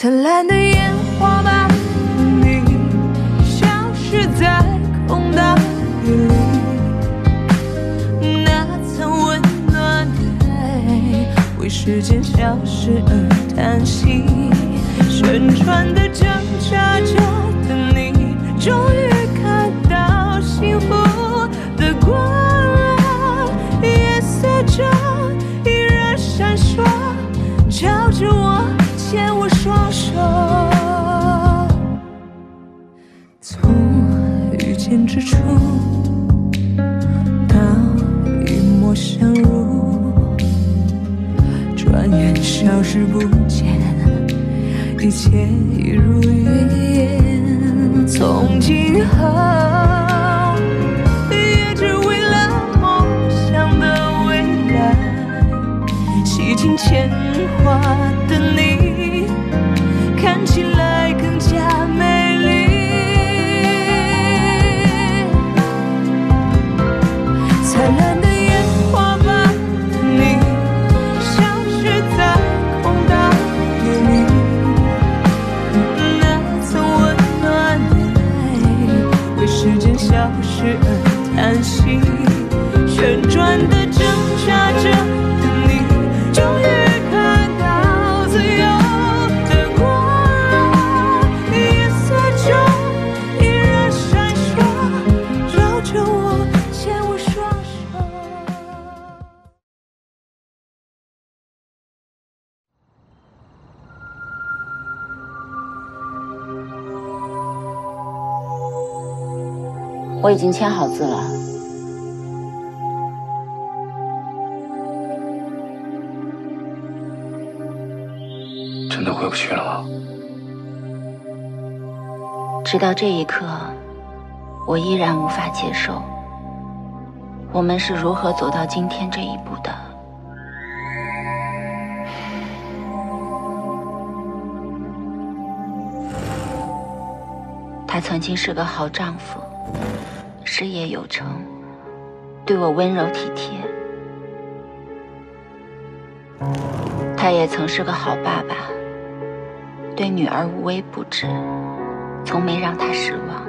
灿烂的烟花把你消失在空荡夜里，那曾温暖的爱为时间消失而叹息，旋转的挣扎着的你，终于看到幸福的光亮，夜色中依然闪烁，照着我，牵我双手，从遇见之初到一抹相濡，转眼消失不见，一切已如云烟。从今后也只为了梦想的未来，洗尽铅华的你，看起来更加美丽。灿烂的烟花把你消失在空荡夜里，那曾温暖的爱为时间消失而叹息，旋转的挣扎着的你，终于看到自由的光亮，夜色中依然闪烁，照着我，牵我双手。 我已经签好字了。 真的回不去了吗？ 直到这一刻，我依然无法接受，我们是如何走到今天这一步的。他曾经是个好丈夫，事业有成，对我温柔体贴。他也曾是个好爸爸，对女儿无微不至，从没让她失望。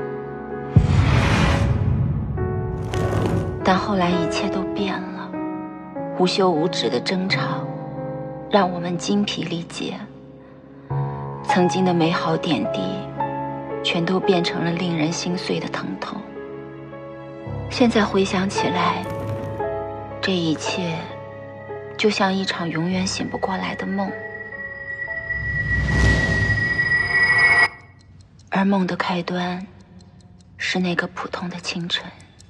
但后来一切都变了，无休无止的争吵让我们精疲力竭，曾经的美好点滴全都变成了令人心碎的疼痛。现在回想起来，这一切就像一场永远醒不过来的梦，而梦的开端是那个普通的清晨。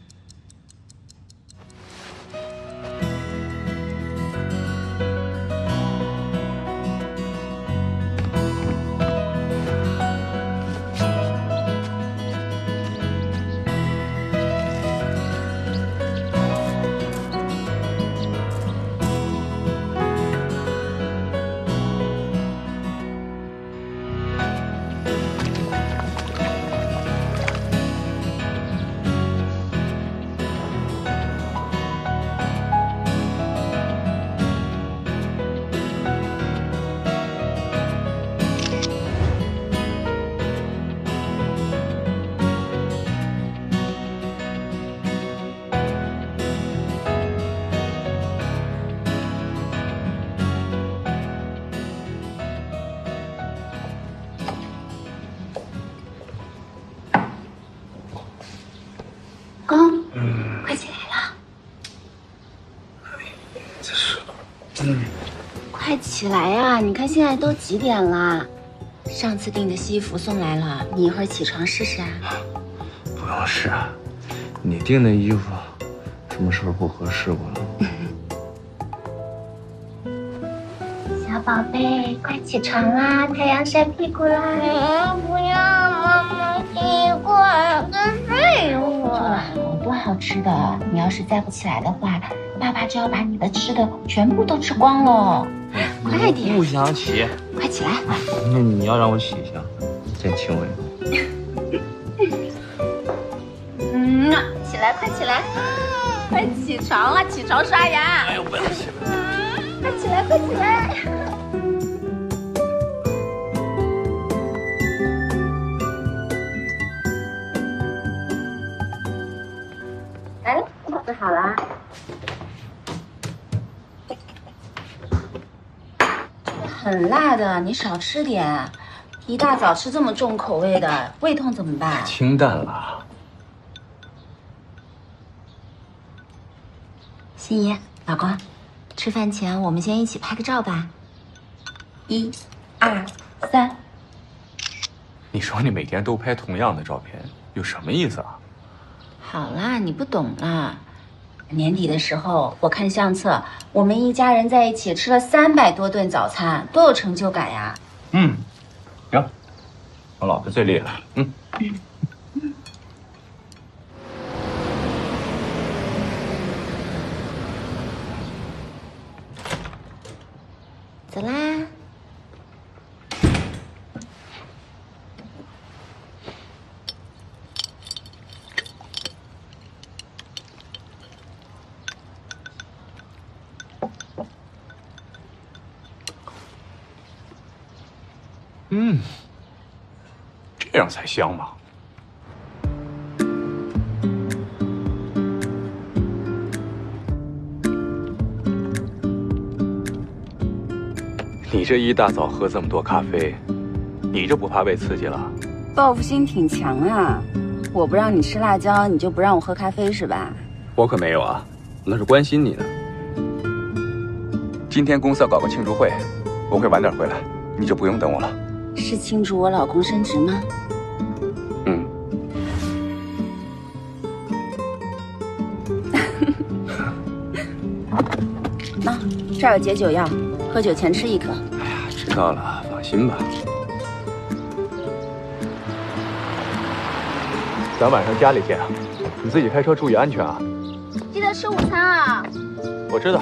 公，快起来了！ 这是， 快起来呀！你看现在都几点啦？上次订的西服送来了，你一会儿起床试试啊。 不用试啊，你订的衣服什么时候不合适过了？ 小宝贝，快起床啦！太阳晒屁股啦！不要，妈妈，一会儿跟睡一会儿。好多好吃的，你要是再不起来的话，爸爸就要把你的吃的全部都吃光了。快点！ 不想起。 快起来！ 那你要让我起一下，再亲我一个。 起来，快起来！快起床了，起床刷牙。 哎呦，不要起了。 快起来，快起来！ 来了，吃好了。很辣的，你少吃点。一大早吃这么重口味的，胃痛怎么办？ 清淡了。 心怡，老公，吃饭前我们先一起拍个照吧。1、2、3。 你说你每天都拍同样的照片，有什么意思啊？ 好啦，你不懂啦。年底的时候，我看相册，我们一家人在一起吃了300多顿早餐，多有成就感呀！ 行，我老婆最厉害。 走啦。 这样才香嘛。你这一大早喝这么多咖啡，你这不怕胃刺激了？ 报复心挺强啊！我不让你吃辣椒，你就不让我喝咖啡是吧？ 我可没有啊，那是关心你呢。今天公司要搞个庆祝会，我会晚点回来，你就不用等我了。 是庆祝我老公升职吗？那这儿有解酒药，喝酒前吃1颗。 哎呀，知道了，放心吧。咱晚上家里见啊，你自己开车注意安全啊。 记得吃午餐啊。 我知道。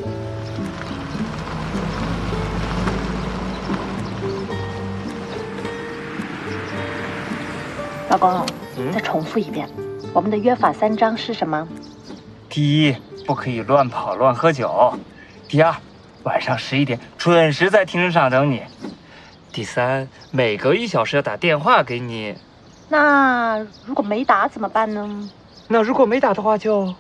老公，再重复一遍，我们的约法3章是什么？ 第一，不可以乱跑乱喝酒；第二，晚上11点准时在停车场等你；第三，每隔1小时要打电话给你。 那如果没打怎么办呢？ 那如果没打的话就……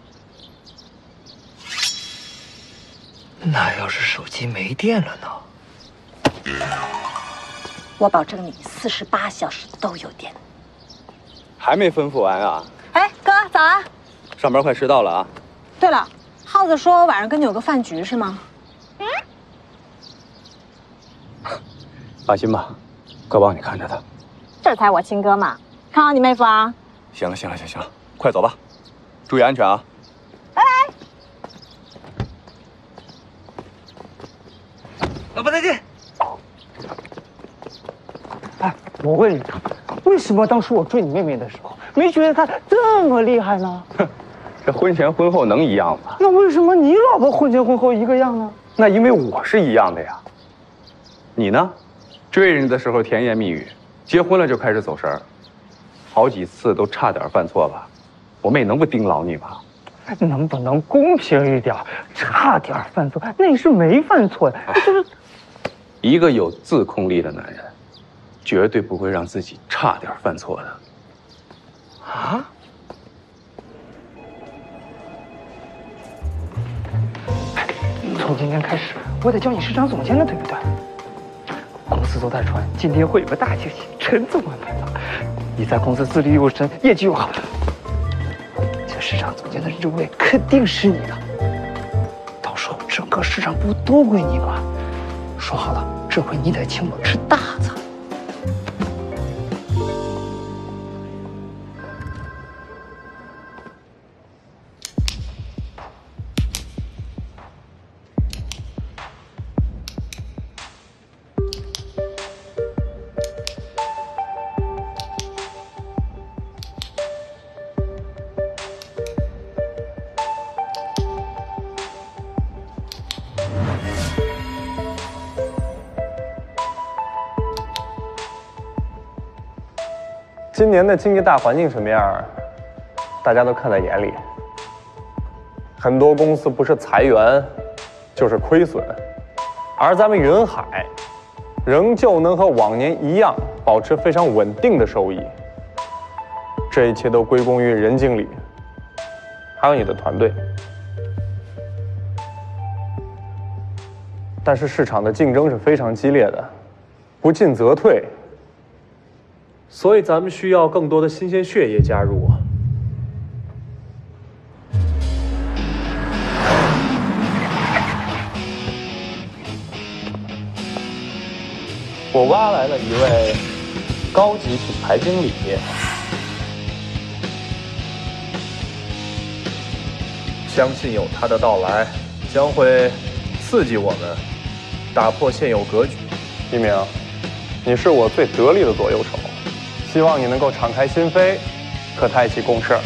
那要是手机没电了呢？ 我保证你48小时都有电。 还没吩咐完啊？ 哎，哥，早啊！ 上班快迟到了啊。 对了，耗子说晚上跟你有个饭局是吗？ 放心吧，哥帮你看着他。 这才我亲哥嘛！看好你妹夫啊！ 行了，快走吧，注意安全啊！ 拜拜。 老婆再见。 哎，我问你，为什么当初我追你妹妹的时候，没觉得她这么厉害呢？ 这婚前婚后能一样吗？ 那为什么你老婆婚前婚后一个样呢？ 那因为我是一样的呀。你呢？追人家的时候甜言蜜语，结婚了就开始走神儿，好几次都差点犯错吧？我妹能不盯牢你吗？ 能不能公平一点？差点犯错，那你是没犯错呀，就是一个有自控力的男人，绝对不会让自己差点犯错的。 啊？从今天开始，我得叫你市场总监了，对不对？公司都在传，今天会有个大惊喜，陈总安排的。你在公司资历又深，业绩又好，这市场总监的职位肯定是你的。到时候整个市场部都归你管。说好了，这回你得请我吃大餐。 今年的经济大环境什么样，大家都看在眼里。很多公司不是裁员，就是亏损，而咱们云海，仍旧能和往年一样保持非常稳定的收益。这一切都归功于任经理， 还有你的团队。但是市场的竞争是非常激烈的，不进则退，所以咱们需要更多的新鲜血液加入。我挖来了一位高级品牌经理，相信有他的到来，将会刺激我们，打破现有格局。一鸣，你是我最得力的左右手，希望你能够敞开心扉，和他一起共事。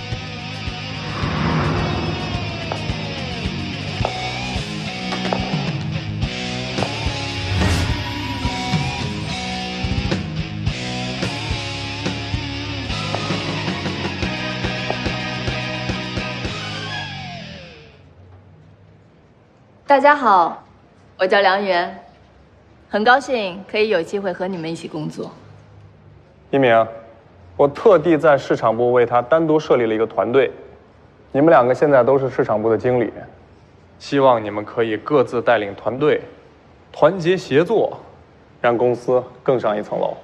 大家好，我叫梁媛，很高兴可以有机会和你们一起工作。 一鸣，我特地在市场部为他单独设立了一个团队，你们两个现在都是市场部的经理，希望你们可以各自带领团队，团结协作，让公司更上一层楼。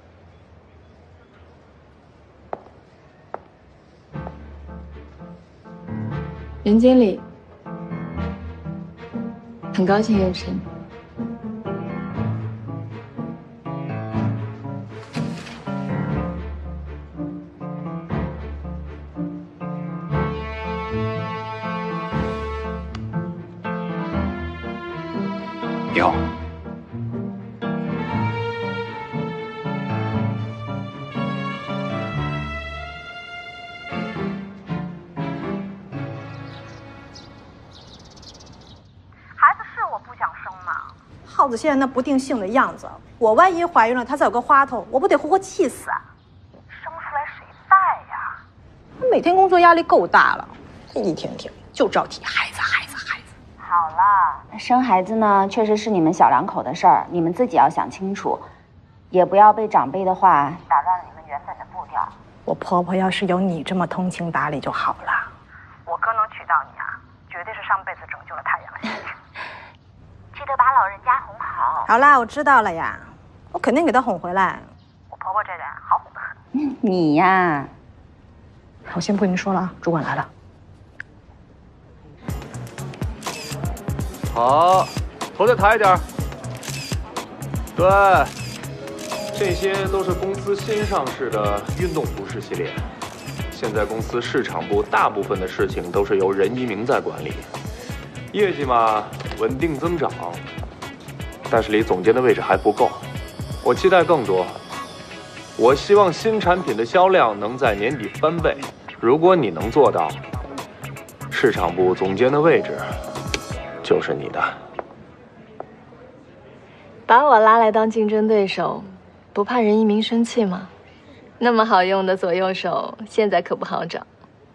袁经理，很高兴认识你。 你好。 耗子现在那不定性的样子，我万一怀孕了，他再有个花头，我不得活活气死啊！ 生出来谁带呀？ 他每天工作压力够大了，一天天就知道提孩子。 好了， 生孩子呢，确实是你们小两口的事儿，你们自己要想清楚，也不要被长辈的话打乱了你们原本的步调。 我婆婆要是有你这么通情达理就好了。 我哥能娶到你啊，绝对是上辈子拯救了太阳系。记得把老人家哄好。 好啦，我知道了呀，我肯定给他哄回来。 我婆婆这人好哄得很。 你呀， 我先不跟您说了啊，主管来了。 好，头再抬一点。对，这些都是公司新上市的运动服饰系列。现在公司市场部大部分的事情都是由任一鸣在管理，业绩嘛稳定增长，但是离总监的位置还不够。我期待更多。我希望新产品的销量能在年底翻倍。如果你能做到，市场部总监的位置就是你的。 把我拉来当竞争对手，不怕任一鸣生气吗？那么好用的左右手，现在可不好找。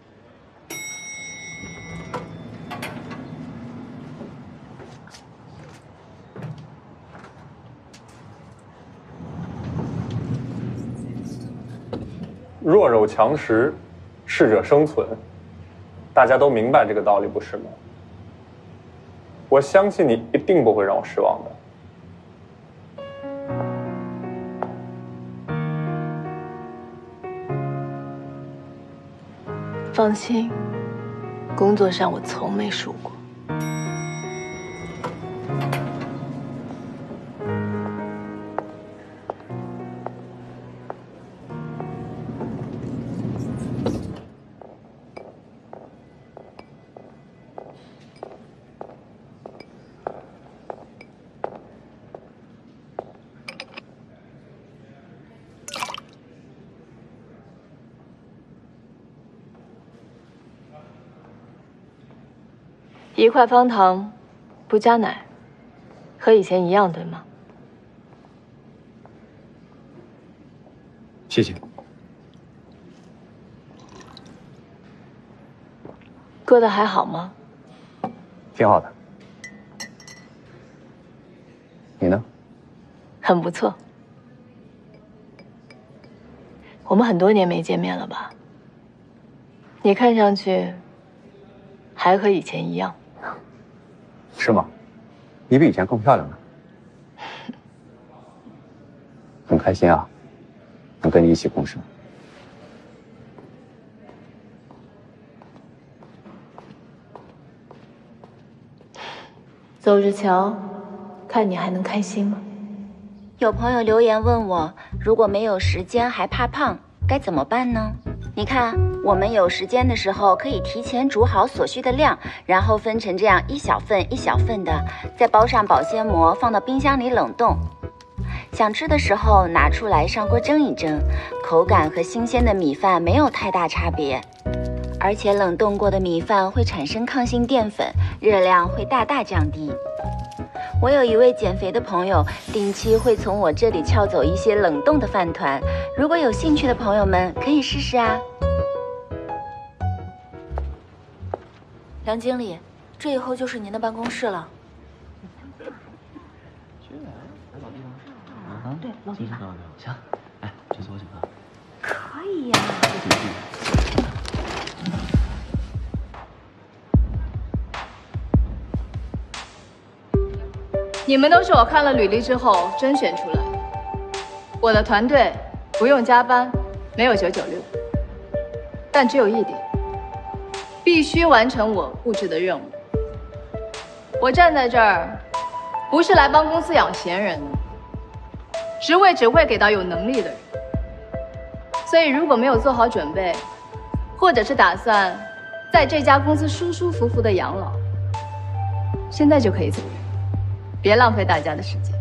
弱肉强食，适者生存，大家都明白这个道理，不是吗？我相信你一定不会让我失望的。 放心，工作上我从没输过。1块方糖，不加奶，和以前一样，对吗？ 谢谢。 过得还好吗？ 挺好的。你呢？ 很不错。我们很多年没见面了吧？你看上去还和以前一样。 是吗？你比以前更漂亮了。很开心啊，能跟你一起共事。 走着瞧，看你还能开心吗？ 有朋友留言问我，如果没有时间还怕胖，该怎么办呢？你看，我们有时间的时候可以提前煮好所需的量，然后分成这样一小份一小份的，再包上保鲜膜，放到冰箱里冷冻。想吃的时候拿出来上锅蒸一蒸，口感和新鲜的米饭没有太大差别。而且冷冻过的米饭会产生抗性淀粉，热量会大大降低。我有一位减肥的朋友，定期会从我这里撬走一些冷冻的饭团，如果有兴趣的朋友们可以试试啊。梁经理，这以后就是您的办公室了。 对，老地方。行，哎，这次我请客。 可以呀。 你们都是我看了履历之后甄选出来的。我的团队不用加班，没有996，但只有一点，必须完成我布置的任务。我站在这儿，不是来帮公司养闲人的，职位只会给到有能力的人。所以如果没有做好准备，或者是打算在这家公司舒舒服服的养老，现在就可以走人。别浪费大家的时间。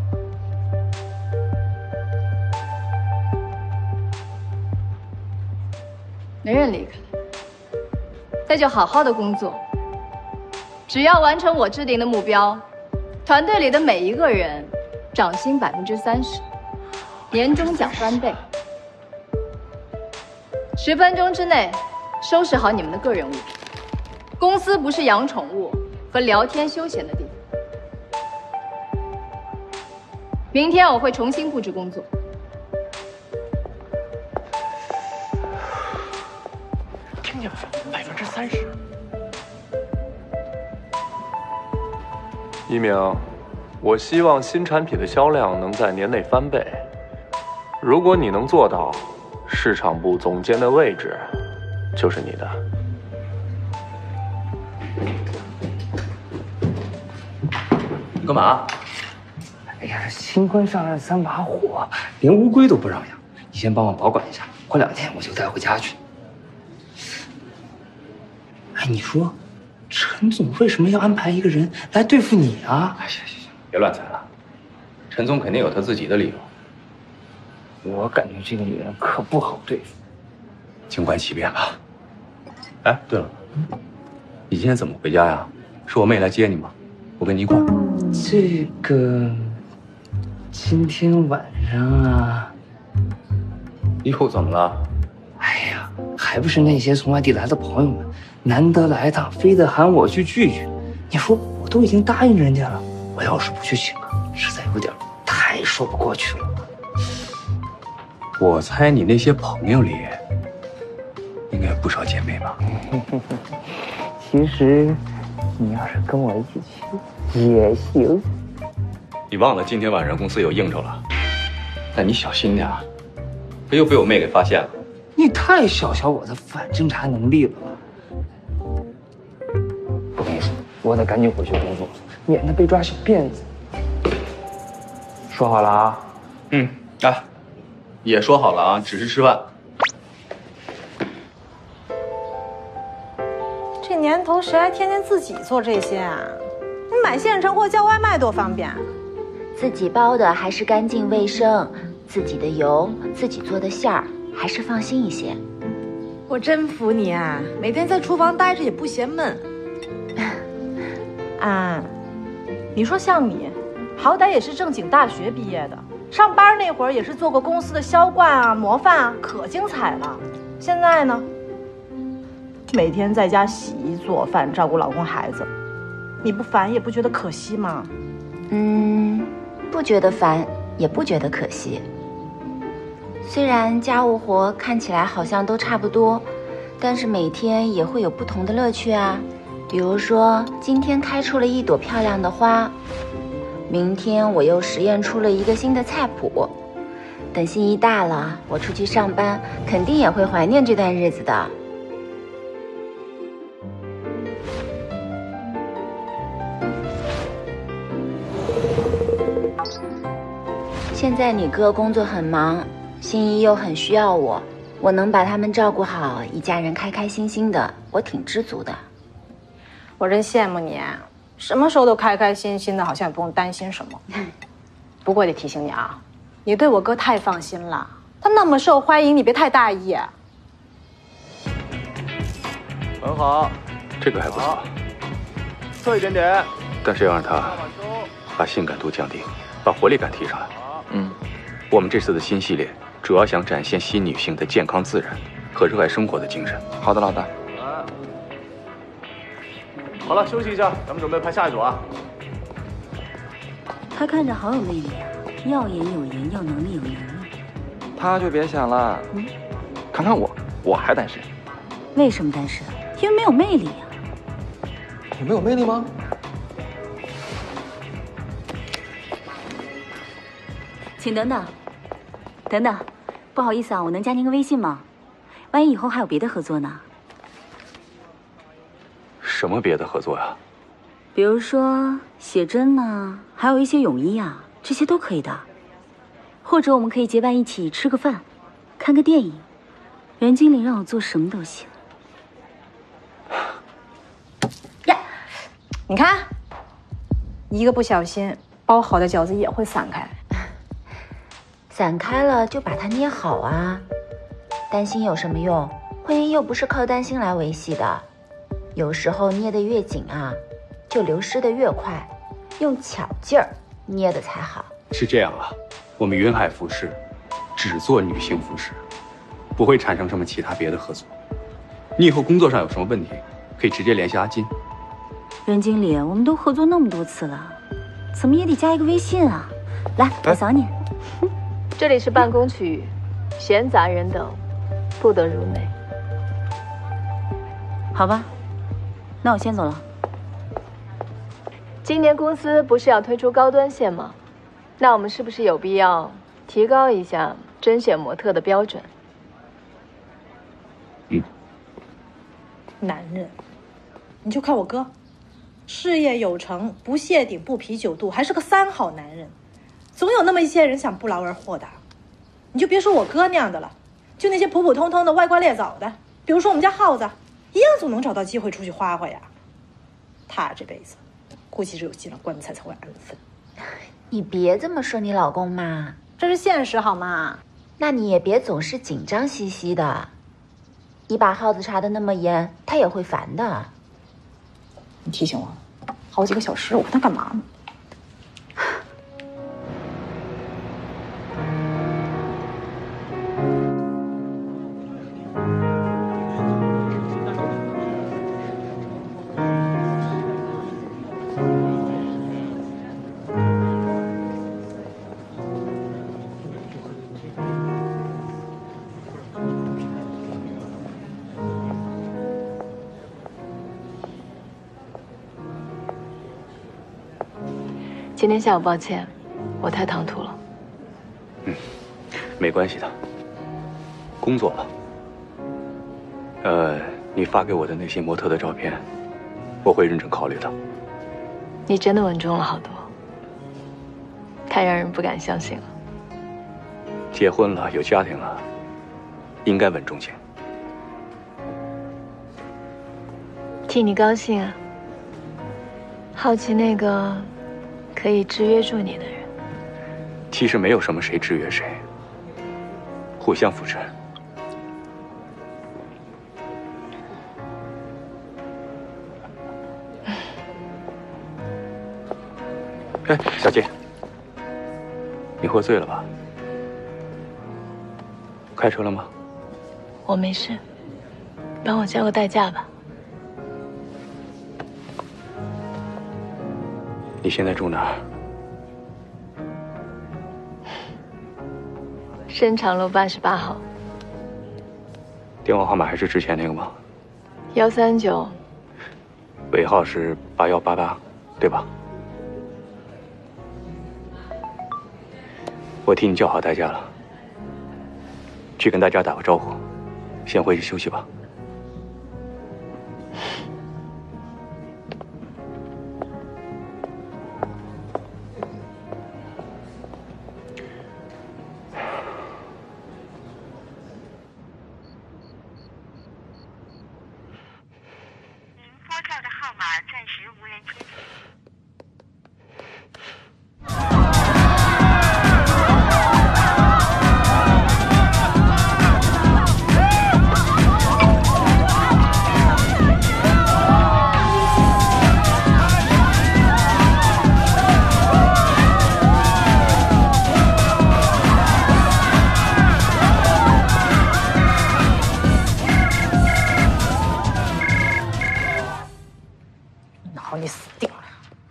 没人离开，那就好好的工作。只要完成我制定的目标，团队里的每一个人涨薪30%，年终奖翻倍。10分钟之内收拾好你们的个人物品。公司不是养宠物和聊天休闲的地方。明天我会重新布置工作。 听见没？30%。 一鸣，我希望新产品的销量能在年内翻倍。如果你能做到，市场部总监的位置就是你的。 你干嘛？ 哎呀，新官上任3把火，连乌龟都不让养。你先帮我保管一下，过2天我就带回家去。哎，你说，陈总为什么要安排一个人来对付你啊？ 哎，行，别乱猜了。陈总肯定有他自己的理由。 我感觉这个女人可不好对付。 静观其变吧。哎，对了，你今天怎么回家呀？是我妹来接你吗？我跟你一块儿。 这个，今天晚上啊， 又怎么了？ 哎呀，还不是那些从外地来的朋友们，难得来一趟，非得喊我去聚聚。你说我都已经答应人家了，我要是不去请客，实在有点太说不过去了。 我猜你那些朋友里，应该有不少姐妹吧？ 其实，你要是跟我一起去也行。 你忘了今天晚上公司有应酬了？但你小心点啊，可又被我妹给发现了。 你太小瞧我的反侦查能力了。我跟你说，我得赶紧回去工作，免得被抓小辫子。说好了啊？ 嗯，啊，也说好了啊，只是吃饭。 这年头谁还天天自己做这些啊？你买现成货叫外卖多方便。 自己包的还是干净卫生，自己的油，自己做的馅儿，还是放心一些。 我真服你啊，每天在厨房待着也不嫌闷。 安，你说像你，好歹也是正经大学毕业的，上班那会儿也是做过公司的销冠啊、模范啊，可精彩了。现在呢，每天在家洗衣做饭，照顾老公孩子，你不烦也不觉得可惜吗？ 不觉得烦，也不觉得可惜。虽然家务活看起来好像都差不多，但是每天也会有不同的乐趣啊。 比如说，今天开出了一朵漂亮的花，明天我又实验出了一个新的菜谱。等心怡大了，我出去上班，肯定也会怀念这段日子的。现在你哥工作很忙，心怡又很需要我，我能把他们照顾好，一家人开开心心的，我挺知足的。 我真羡慕你，什么时候都开开心心的，好像也不用担心什么。不过得提醒你啊，你对我哥太放心了，他那么受欢迎，你别太大意。 很好， 这个还不错， 侧一点点， 但是要让他把性感度降低，把活力感提上来。我们这次的新系列主要想展现新女性的健康自然和热爱生活的精神。 好的，老大。 好了，休息一下，咱们准备拍下一组啊。 他看着好有魅力啊，要颜有颜，要能力有能力。 他就别想了。看看我还单身。 为什么单身？因为没有魅力啊。 我没有魅力吗？ 请等等，等等，不好意思啊，我能加您个微信吗？万一以后还有别的合作呢？ 什么别的合作呀？ 比如说写真呢，还有一些泳衣啊，这些都可以的。或者我们可以结伴一起吃个饭，看个电影。袁经理让我做什么都行。 呀，你看，一个不小心，包好的饺子也会散开。 散开了就把它捏好啊，担心有什么用？婚姻又不是靠担心来维系的。有时候捏得越紧啊，就流失得越快，用巧劲儿捏的才好。 是这样啊，我们云海服饰只做女性服饰，不会产生什么其他别的合作。你以后工作上有什么问题，可以直接联系阿金。 袁经理，我们都合作那么多次了，怎么也得加一个微信啊。来，我扫你。 这里是办公区域，闲杂人等不得入内。 好吧，那我先走了。 今年公司不是要推出高端线吗？那我们是不是有必要提高一下甄选模特的标准？ 男人，你就看我哥，事业有成，不谢顶不啤酒肚，还是个3好男人。总有那么一些人想不劳而获的，你就别说我哥那样的了，就那些普普通通的外挂猎枣的，比如说我们家耗子，一样总能找到机会出去花花呀。他这辈子估计只有进了棺材才会安分。 你别这么说你老公嘛， 这是现实好吗？ 那你也别总是紧张兮兮的，你把耗子查得那么严，他也会烦的。 你提醒我好几个小时，我看他干嘛呢？ 今天下午抱歉，我太唐突了。 没关系的，工作嘛。你发给我的那些模特的照片，我会认真考虑的。 你真的稳重了好多，太让人不敢相信了。 结婚了，有家庭了，应该稳重些。 替你高兴啊。好奇那个可以制约住你的人。 其实没有什么谁制约谁，互相扶持。哎，小姐，你喝醉了吧？开车了吗？ 我没事，帮我叫个代驾吧。 你现在住哪儿？ 深长路88号。 电话号码还是之前那个吗 139。 尾号是8188，对吧？我替你叫好代驾了，去跟大家打个招呼，先回去休息吧。 你死定了！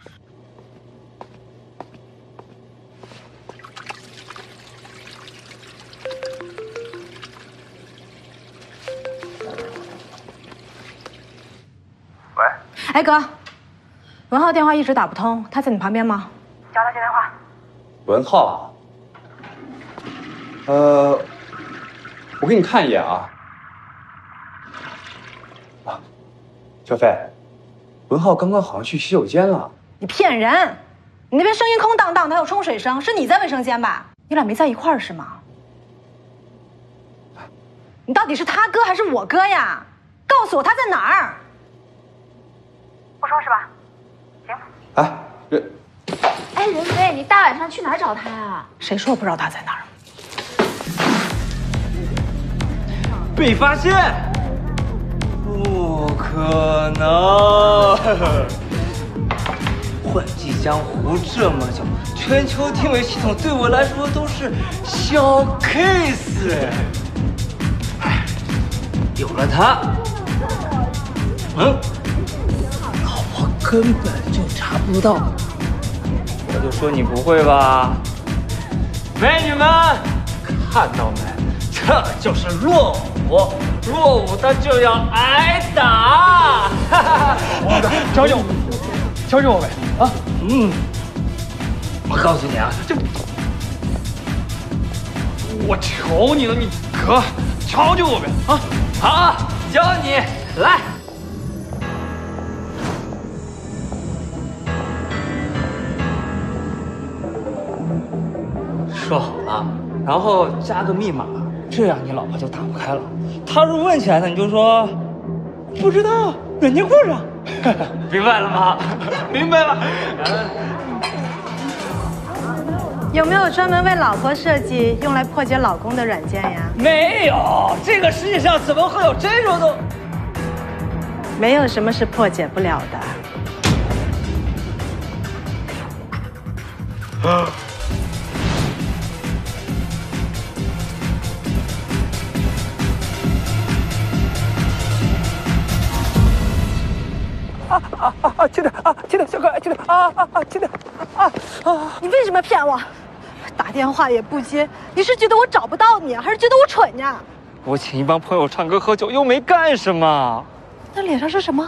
喂， 哎哥，文浩电话一直打不通，他在你旁边吗？ 叫他接电话。 文浩啊，我给你看一眼啊。啊，小飞。文浩刚刚好像去洗手间了。 你骗人！你那边声音空荡荡，还有冲水声，是你在卫生间吧？你俩没在一块儿是吗？你到底是他哥还是我哥呀？告诉我他在哪儿？ 不说是吧？行。 哎，任飞，你大晚上去哪儿找他呀？ 谁说我不知道他在哪儿？ 被发现？不可能！混迹江湖这么久，全球定位系统对我来说都是小 case。有了它，老婆根本就查不到。我就说你不会吧？美女们，看到没？这就是落伍。落伍他就要挨打！ 教教我，教教我呗！啊， 我告诉你啊，这我求你了，你可教教我呗！啊， 好，教你来。说好了，然后加个密码，这样你老婆就打不开了。他如问起来呢，你就说不知道，软件故障。明白了吗？明白了。 有没有专门为老婆设计、用来破解老公的软件呀？ 没有，这个世界上怎么会有这种东？ 没有什么是破解不了的。 亲的，小可爱，亲的，亲的， 你为什么骗我？打电话也不接，你是觉得我找不到你，还是觉得我蠢呀？ 我请一帮朋友唱歌喝酒，又没干什么。 那脸上是什么？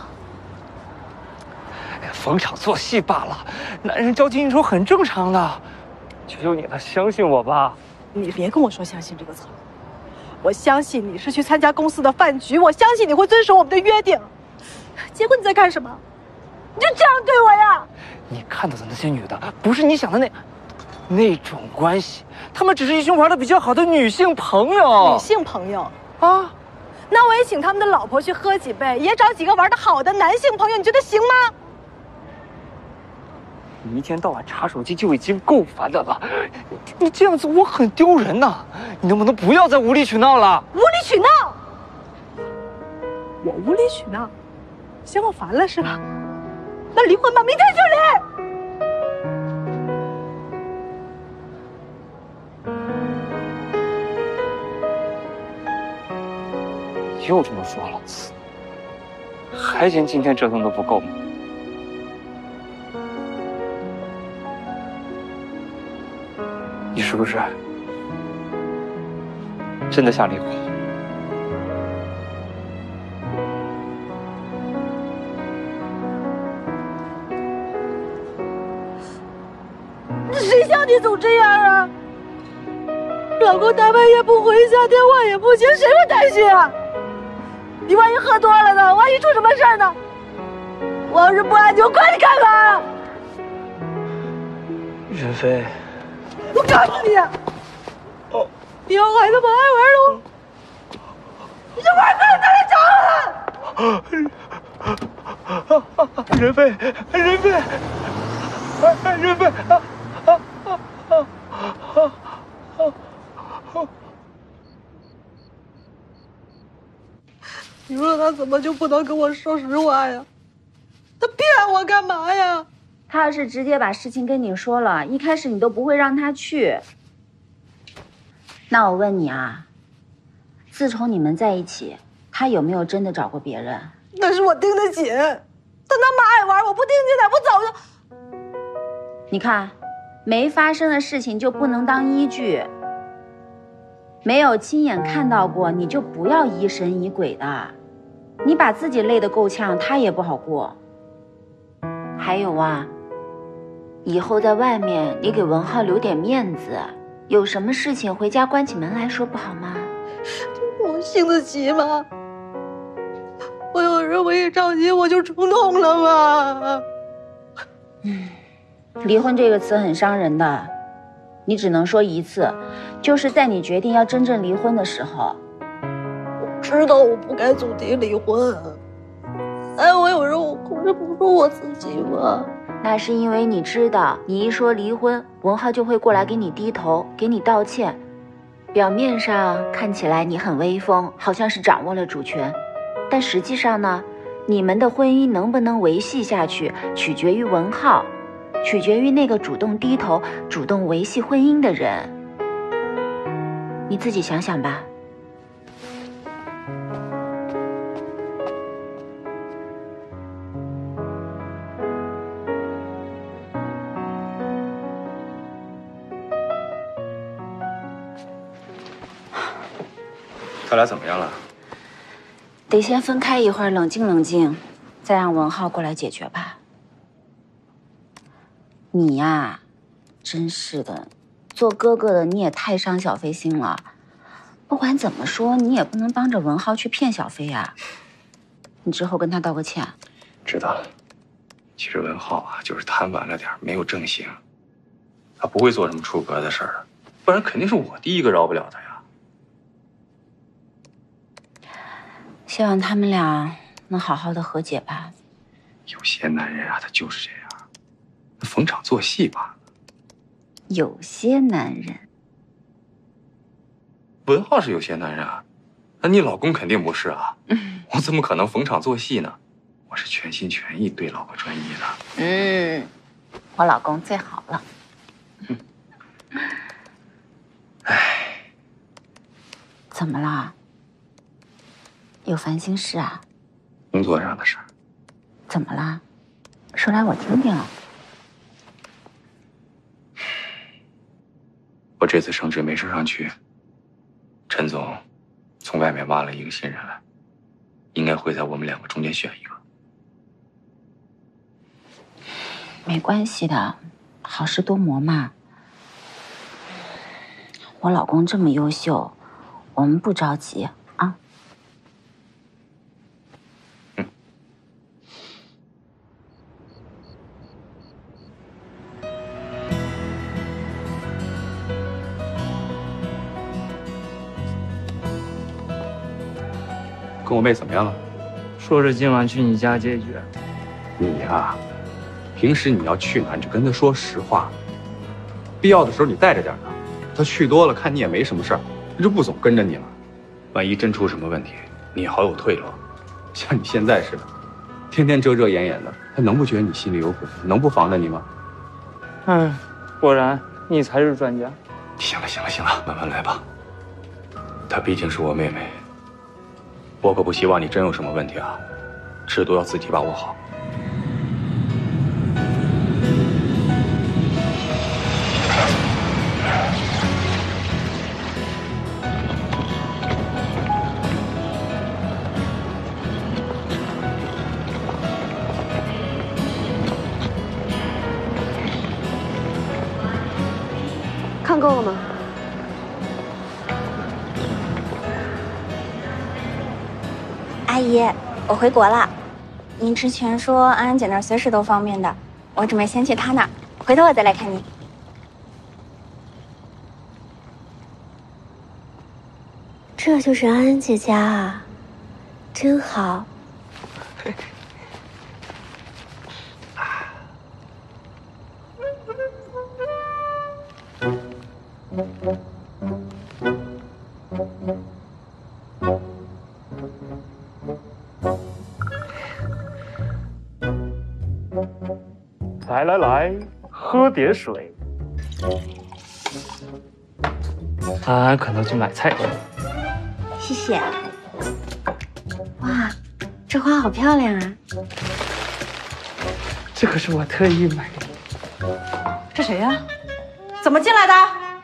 逢场作戏罢了，男人交际应酬很正常的。求求你了，相信我吧。 你别跟我说相信这个词，我相信你是去参加公司的饭局，我相信你会遵守我们的约定。结果你在干什么？你就这样对我呀？ 你看到的那些女的，不是你想的那种关系，她们只是一群玩的比较好的女性朋友。 女性朋友啊？那我也请他们的老婆去喝几杯，也找几个玩得好的男性朋友，你觉得行吗？ 你一天到晚查手机就已经够烦的了，你这样子我很丢人呐！你能不能不要再无理取闹了？ 无理取闹？我无理取闹？嫌我烦了是吧？那离婚吧，明天就离！又这么说了，还嫌今天折腾的不够吗？你是不是真的想离婚？ 总这样啊？老公大半夜不回家，电话也不接，谁会担心啊？你万一喝多了呢？万一出什么事儿呢？我要是不安静，我管你干嘛？ 任飞， 我告诉你，你要孩子不爱玩了，你就玩够你的任飞，任飞，任飞！ 你说他怎么就不能跟我说实话呀？他骗我干嘛呀？ 他要是直接把事情跟你说了，一开始你都不会让他去。那我问你啊，自从你们在一起，他有没有真的找过别人？ 那是我盯得紧，他那么爱玩，我不盯紧他，我早就…… 你看，没发生的事情就不能当依据，没有亲眼看到过，你就不要疑神疑鬼的。你把自己累得够呛，他也不好过。还有啊，以后在外面你给文浩留点面子，有什么事情回家关起门来说不好吗？ 我性子急吗？我有时候我一着急我就冲动了嘛。 离婚这个词很伤人的，你只能说一次，就是在你决定要真正离婚的时候。 我知道我不该总提离婚，哎，我有时候我控制不住我自己嘛。 那是因为你知道，你一说离婚，文浩就会过来给你低头，给你道歉。表面上看起来你很威风，好像是掌握了主权，但实际上呢，你们的婚姻能不能维系下去，取决于文浩，取决于那个主动低头、主动维系婚姻的人。你自己想想吧。 他俩怎么样了？ 得先分开一会儿，冷静冷静，再让文浩过来解决吧。你呀，真是的，做哥哥的你也太伤小飞心了。不管怎么说，你也不能帮着文浩去骗小飞呀。你之后跟他道个歉。 知道了。其实文浩啊，就是贪玩了点，没有正形。他不会做什么出格的事儿，不然肯定是我第一个饶不了他呀。 希望他们俩能好好的和解吧。 有些男人啊，他就是这样，逢场作戏吧。 有些男人， 文浩是有些男人啊，那你老公肯定不是啊。我怎么可能逢场作戏呢？我是全心全意对老婆专一的。 我老公最好了。怎么了？有烦心事啊？ 工作上的事儿。 怎么了？说来我听听。 我这次升职没升上去，陈总从外面挖了一个新人来，应该会在我们两个中间选一个。 没关系的，好事多磨嘛。我老公这么优秀，我们不着急啊。 跟我妹怎么样了？ 说是今晚去你家解决。 你呀，平时你要去哪，你就跟她说实话。必要的时候你带着点她，她去多了，看你也没什么事儿，她就不总跟着你了。万一真出什么问题，你好有退路。像你现在似的，天天遮遮掩掩的，她能不觉得你心里有鬼？能不防着你吗？ 果然你才是专家。 行了行了行了，慢慢来吧。她毕竟是我妹妹。我可不希望你真有什么问题啊，尺度要自己把握好。 够了吗？ 阿姨，我回国了。您之前说安安姐那儿随时都方便的，我准备先去她那儿，回头我再来看您。 这就是安安姐家啊，真好。 来，喝点水。安安可能去买菜去了。 谢谢。哇，这花好漂亮啊！ 这可是我特意买的。 这谁呀？怎么进来的？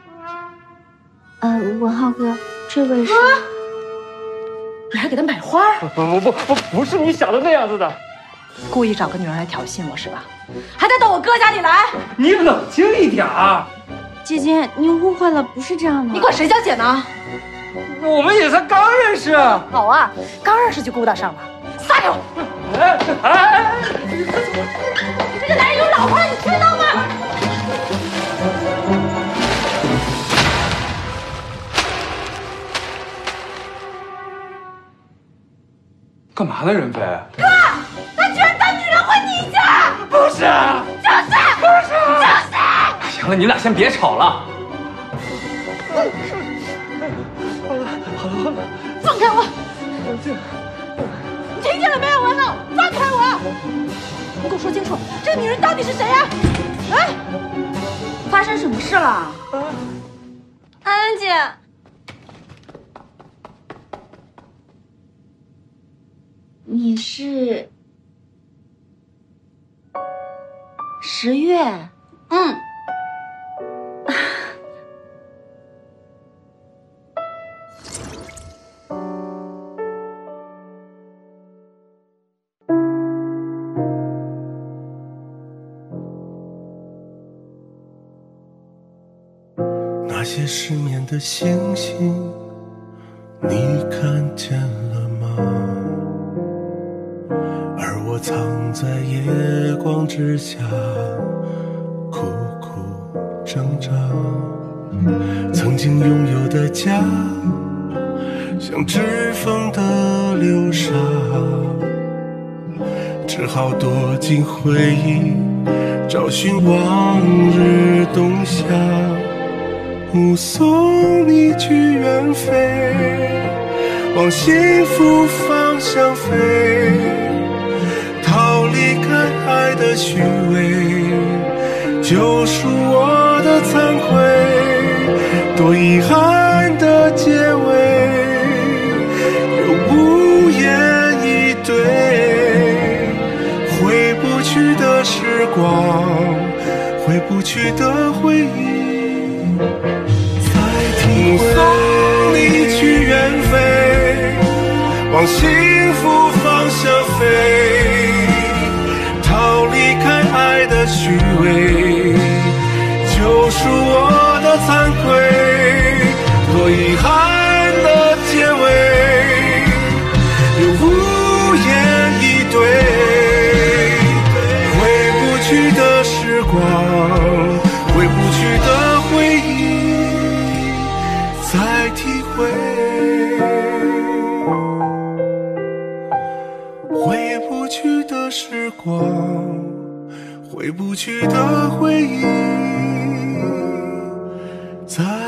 文浩哥，这位是。 你还给他买花？ 不是你想的那样子的。 故意找个女人来挑衅我是吧？还带到我哥家里来？ 你冷静一点儿。 姐姐，你误会了，不是这样的。 你管谁叫姐呢？ 我们也才刚认识。 好啊，刚认识就勾搭上了，撒给我！你这个男人有老婆了，你知道吗？ 干嘛呢，任飞？ 哥，他居然带女人回你家！ 不是， 就是。 行了，你俩先别吵了。 好了， 放开我！你听见了没有，文浩？放开我！你给我说清楚，这个女人到底是谁呀？ 发生什么事了？ 安安姐。你是10月？ 那些失眠的星星，你看见了吗？而我藏在夜光之下，苦苦挣扎。曾经拥有的家，像指缝的流沙，只好躲进回忆，找寻往日冬夏。目送你去远飞，往幸福方向飞，逃离开爱的虚伪，救赎我的惭愧。多遗憾的结尾，又无言以对。回不去的时光，回不去的回忆，目送你去远飞，往幸福方向飞，逃离开爱的虚伪，救赎我的惭愧。多遗憾的结尾，又无言以对。回不去的时光，回不去的回忆，再体会。回不去的时光，回不去的回忆，再